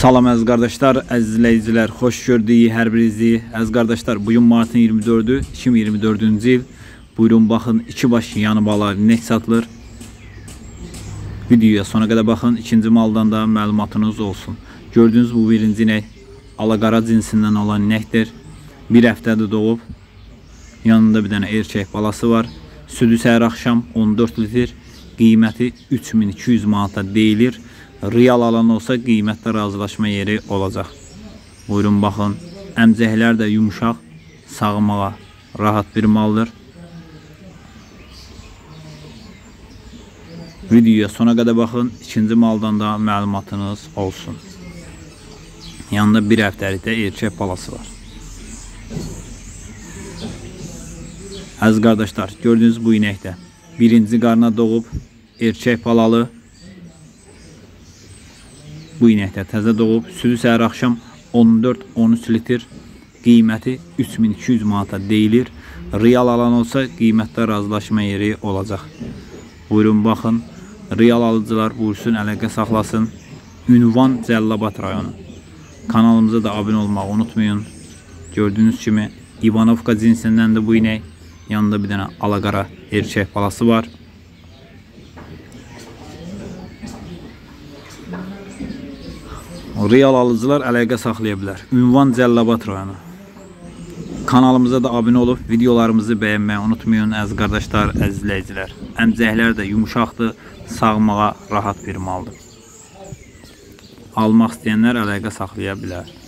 Salam əziz qardaşlar, əziz izləyicilər, xoş gördük hər birinizi. Əziz qardaşlar, bugün martın 24-ü, 2024-cü il. Buyurun baxın, iki baş yanı balalar inek satılır. Videoya sona qədər baxın, ikinci maldan da məlumatınız olsun. Gördüğünüz bu birinci inek alaqara cinsindən olan inəkdir. Bir həftədir doğub. Yanında bir dənə erkək balası var. Südü səhər axşam 14 litr. Qiyməti 3200 manata deyilir. Real alan olsa qiymətdə razılaşma yeri olacaq. Buyurun baxın. Əmcəklər də yumuşaq, sağmağa rahat bir maldır. Videoya sona qədər baxın. İkinci maldan da məlumatınız olsun. Yanında bir həftəlikdə erkək balası var. Əziz qardaşlar, gördüğünüz bu inəkdə birinci qarına doğub erkək balalı. Bu inəkdə təzə doğub, südü səhər axşam 14-13 litr, qiyməti 3200 manata deyilir. Real alan olsa qiymətdə razılaşma yeri olacaq. Buyurun baxın, real alıcılar buyursun, əlaqə saxlasın. Ünvan Cəlilabad rayonu. Kanalımıza da abunə olmağı unutmayın. Gördüğünüz kimi İvanovka cinsindən də bu inək. Yanında bir dənə alaqara erkək balası var. Real alıcılar əlaqə saxlaya bilər. Ünvan Cəlilabad rayonu. Kanalımıza da abunə olub videolarımızı bəyənməyi unutmayın əziz qardaşlar, əziz izləyicilər. Əmcəklər də yumuşaqdır, sağmağa rahat bir maldır. Almaq istəyənlər əlaqə saxlaya bilər.